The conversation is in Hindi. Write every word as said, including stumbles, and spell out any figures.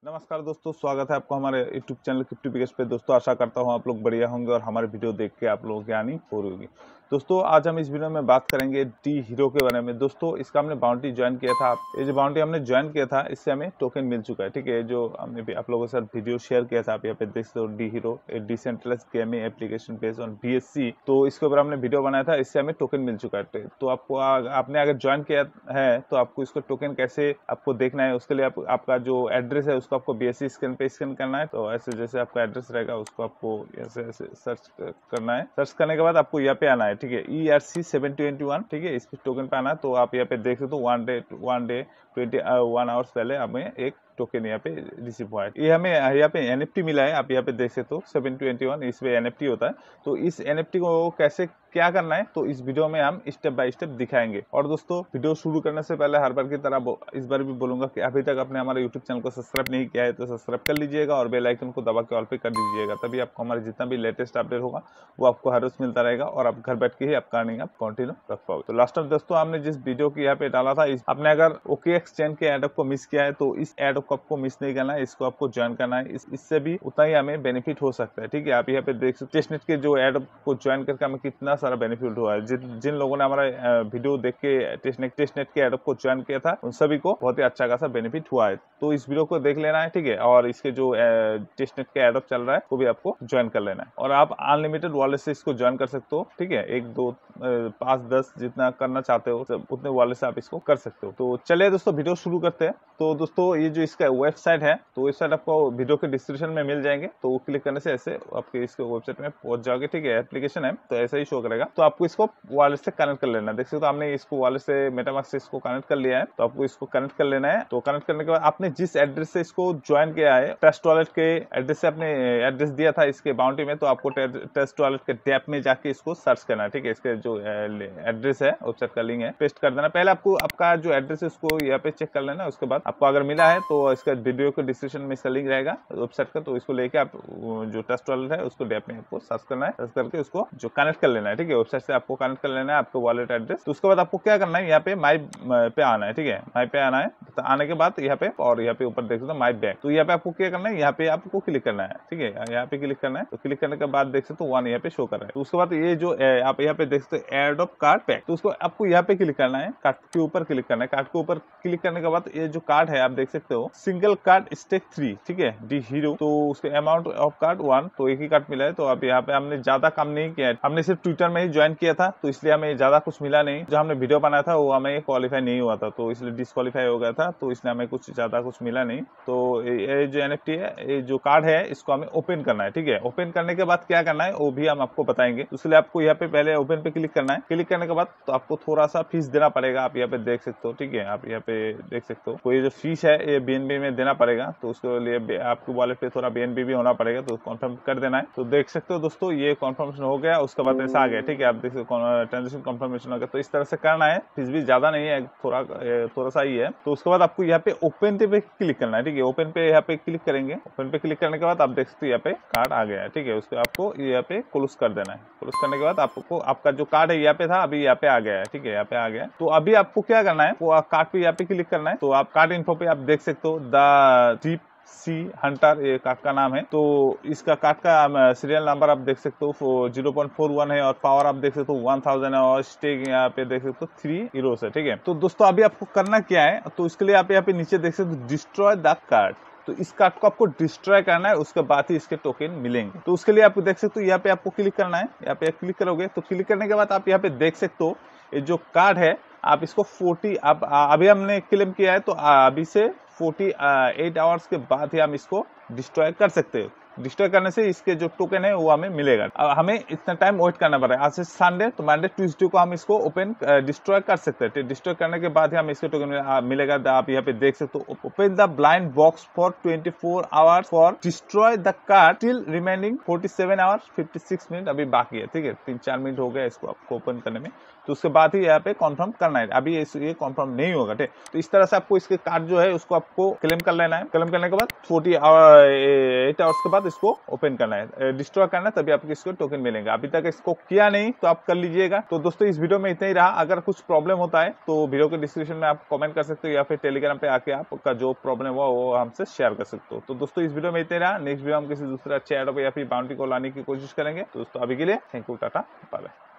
नमस्कार दोस्तों, स्वागत है आपको हमारे यूट्यूब चैनल क्रिप्टो बिगेस्ट पे। दोस्तों आशा करता हूँ आप लोग बढ़िया होंगे और हमारे वीडियो देख के आप लोगों की आनी हो रही होगी। दोस्तों आज हम इस वीडियो में बात करेंगे डी हीरो के बारे में। दोस्तों इसका हमने बाउंटी ज्वाइन किया था। ये जो बाउंटी हमने ज्वाइन किया था इससे हमें टोकन मिल चुका है। ठीक है, जो हमने भी आप लोगों के साथ वीडियो शेयर किया था, आप यहाँ पे देख सकते हो the hero a decentralised gaming application based on B S C. तो इसके ऊपर हमने वीडियो बनाया था, इससे हमें टोकन मिल चुका है। तो आपको आपने अगर ज्वाइन किया है तो आपको इसको टोकन कैसे आपको देखना है, उसके लिए आप, आपका जो एड्रेस है उसको आपको बी एस सी स्कैन पे स्कैन करना है। तो ऐसे जैसे आपका एड्रेस रहेगा उसको आपको ऐसे ऐसे सर्च करना है। सर्च करने के बाद आपको यहाँ पे आना है। ठीक है, E R C seven twenty one. ठीक है, इस पे टोकन पे आना है। तो आप यहाँ पे देख सकते हो one day one day twenty one hours पहले हमें एक टोकन यहाँ पे रिसीव हुआ है। ये हमें यहाँ पे एन एफ टी मिला है। आप यहाँ पे देख सकते हो सेवन ट्वेंटी वन, इसमें एन एफ टी होता है। तो इस एन एफ टी को कैसे क्या करना है तो इस वीडियो में हम स्टेप बाय स्टेप दिखाएंगे। और दोस्तों वीडियो शुरू करने से पहले हर बार की तरह इस बार भी बोलूंगा कि अभी तक आपने हमारे यूट्यूब चैनल को सब्सक्राइब नहीं किया है तो सब्सक्राइब कर लीजिएगा और बेल आइकन को दबा के ऑल पे कर दीजिएगा, तभी आपको हमारे जितना भी लेटेस्ट अपडेट होगा वो आपको हर रोज मिलता रहेगा और आप घर बैठ के ही आपका अर्निंग आप कंटिन्यू रख पाओगे। तो लास्ट टाइम दोस्तों हमने जिस वीडियो की यहाँ पे डाला था, इस आपने अगर ओके एक्सचेंज के एड को मिस किया है तो इस एड को आपको मिस नहीं करना है, इसको आपको ज्वाइन करना है। इस, इससे भी उतना ही हमें बेनिफिट हो सकता है। ठीक है, आप यहाँ पे देख सकते टेस्टनेट के जो एड को ज्वाइन करके हमें कितना सारा बेनिफिट हुआ है। जिन जिन लोगों ने हमारा वीडियो देख के टेस्टनेट टेस्टनेट के एड को ज्वाइन किया था उन सभी को बहुत ही अच्छा खासा बेनिफिट हुआ है। तो इस वीडियो को देख लेना है। ठीक है, और इसके जो टेस्टनेट के एड चल रहा है वो भी आपको ज्वाइन कर लेना है और आप अनलिमिटेड वॉलेट से इसको ज्वाइन कर सकते हो। ठीक है, एक दो पांच दस जितना करना चाहते हो उतने वॉलेट से आप इसको कर सकते हो। तो चलिए दोस्तों वीडियो शुरू करते हैं। तो दोस्तों ये जो इसका वेबसाइट है तो वेबसाइट आपको वीडियो के डिस्क्रिप्शन में मिल जाएंगे। तो क्लिक करने से ऐसे आपके इसके वेबसाइट में पहुंच जाओगे। ठीक है, एप्लीकेशन है तो ऐसा ही शो करेगा। तो आपको इसको वॉलेट से कनेक्ट कर लेना है। देख सकते हो हमने इसको वॉलेट से मेटामास्क से इसको कनेक्ट कर लिया है। तो आपको इसको कनेक्ट कर लेना है। तो कनेक्ट करने के बाद आपने जिस एड्रेस से इसको ज्वाइन किया है, टेस्ट वॉलेट के एड्रेस से आपने एड्रेस दिया था इसके बाउंटी में, तो आपको टेस्ट वॉलेट के टैब में जाके इसको सर्च करना है। ठीक है, इसके जो एड्रेस है वेबसाइट का लिंक है पेस्ट कर देना। पहले आपको आपका जो एड्रेस है उसको यहाँ पे चेक कर लेना। उसके बाद आपको अगर मिला है तो इसका वीडियो के डिस्क्रिप्शन में इसका लिंक रहेगा वेबसाइट का, तो इसको लेके आप जो टेस्ट वॉलेट है उसको टैब में आपको सर्च करना है। सर्च करके उसको जो कनेक्ट कर लेना है। ठीक है, वेबसाइट से आपको कनेक्ट कर लेना है आपको वॉलेट एड्रेस। तो उसके बाद आपको क्या करना है, यहाँ पे माई पे आना है। ठीक है, माई पे आना है। तो आने के बाद यहाँ पे और यहाँ पे ऊपर देख सकते हो माई बैक। तो यहाँ पे आपको क्या करना है, यहाँ पे आपको क्लिक करना है। ठीक है, यहाँ पे क्लिक करना है। तो क्लिक करने के बाद देख सकते हो वन यहाँ पे शो कर रहा है। तो उसके बाद ये जो आप यहाँ पे देख सकते हो एड ऑफ कार्ड पैक, तो उसको आपको यहाँ पे क्लिक करना है। कार्ड के ऊपर क्लिक करना है। कार्ड के ऊपर क्लिक करने के बाद ये जो कार्ड है आप देख सकते हो सिंगल कार्ड स्टेक थ्री। ठीक है, डी हीरो। तो उसके अमाउंट ऑफ कार्ड वन, तो एक ही कार्ड मिला है। तो अब यहाँ पे हमने ज्यादा काम नहीं किया है, हमने सिर्फ ट्विटर में ही ज्वाइन किया था तो इसलिए हमें ज्यादा कुछ मिला नहीं। जो हमने वीडियो बनाया था वो हमें क्वालिफाई नहीं हुआ था तो इसलिए डिस्क्वालीफाई हो गया था, तो इसलिए हमें कुछ ज्यादा कुछ मिला नहीं। तो ये जो एन एफ टी है, ये जो कार्ड है इसको हमें ओपन करना है। ठीक है, ओपन करने के बाद क्या करना है वो भी हम आपको बताएंगे। इसलिए आपको यहाँ पे पहले ओपन पे क्लिक करना है। क्लिक करने के बाद तो आपको थोड़ा सा फीस देना पड़ेगा। आप यहाँ पे देख सकते हो। ठीक है, आप यहाँ पे देख सकते हो कोई जो फीस है ये बी एन बी में देना पड़ेगा। तो उसके लिए आपके वॉलेट पे थोड़ा बी एन बी भी होना पड़ेगा, तो कन्फर्म कर देना है। तो देख सकते हो दोस्तों ये कन्फर्मेशन हो गया। उसके बाद ऐसा आ गया। ठीक है, आप देख सकते हो ट्रांजेक्शन कन्फर्मेशन हो गया। तो इस तरह से करना है। फीस भी ज्यादा नहीं है, थोड़ा थोड़ा सा ही है। तो उसके बाद आपको यहाँ पे ओपन पे क्लिक करना है। ठीक है, ओपन पे यहाँ पे क्लिक करेंगे। ओपन पे क्लिक करने के बाद आप देख सकते हो यहाँ पे कार्ड आ गया है। ठीक है, उसको आपको यहाँ पे क्लोज कर देना है। क्लोज करने के बाद आपको आपका जो कार्ड है यहाँ पे था अभी यहाँ पे आ गया है। ठीक है, यहाँ पे आ गया है। तो अभी आपको क्या करना है, वो कार्ड पे यहाँ पे क्लिक करना है। तो आप कार्ड इन्फो पे आप देख सकते हो द डीप सी हंटर ये कार्ड का नाम है। तो इसका कार्ड का सीरियल नंबर आप देख सकते हो जीरो पॉइंट फोर वन है और पावर आप देख सकते हो वन थाउजेंड है और स्टेक यहाँ पे देख सकते हो थ्री हीरोस है। ठीक है, तो दोस्तों अभी आपको करना क्या है, तो इसके लिए आप यहाँ पे नीचे देख सकते हो डिस्ट्रॉय द कार्ड। तो इस कार्ड को आपको डिस्ट्रॉय करना है, उसके बाद ही इसके टोकन मिलेंगे। तो उसके लिए आपको देख सकते हो यहाँ पे आपको क्लिक करना है। यहाँ पे क्लिक करोगे तो क्लिक करने के बाद आप यहाँ पे देख सकते हो ये जो कार्ड है आप इसको फोर्टी अब अभी हमने क्लेम किया है तो अभी से फोर्टी एट आवर्स के बाद ही हम इसको डिस्ट्रॉय कर सकते हैं। डिस्ट्रॉय करने से इसके जो टोकन है वो हमें मिलेगा। अब हमें इतना टाइम वेट करना पड़ेगा। आज से संडे तो मंडे ट्यूसडे को हम इसको ओपन डिस्ट्रॉय कर सकते हैं। डिस्ट्रॉय करने के बाद ही हम इसके टोकन मिलेगा। आप यहाँ पे देख सकते हो open the blind box for twenty four hours for destroy the card till remaining forty seven hours fifty six minute अभी बाकी है। ठीक है, तीन चार मिनट हो गया इसको आपको ओपन करने में। तो उसके बाद ही यहाँ पे कंफर्म करना है। अभी ये कंफर्म नहीं होगा। ठीक, तो इस तरह से आपको इसके कार्ड जो है उसको आपको क्लेम कर लेना है। क्लेम करने के बाद फोर्टी एट आवर्स के बाद इसको ओपन करना है, डिस्ट्रॉय करना है, तभी आपको इसको टोकन मिलेंगे। अभी तक इसको किया नहीं तो आप कर लीजिएगा। तो दोस्तों इस वीडियो में इतना ही रहा। अगर कुछ प्रॉब्लम होता है तो वीडियो के डिस्क्रिप्शन में आप कमेंट कर सकते हो या फिर टेलीग्राम पे आके आपका जो प्रॉब्लम हुआ वो हमसे शेयर कर सकते हो। तो दोस्तों इस वीडियो में इतना ही रहा। नेक्स्ट वीडियो हम किसी दूसरे अच्छे ऐड या फिर बाउंड्री को लाने की कोशिश करेंगे। तो दोस्तों अभी के लिए thank you, tata, bye bye.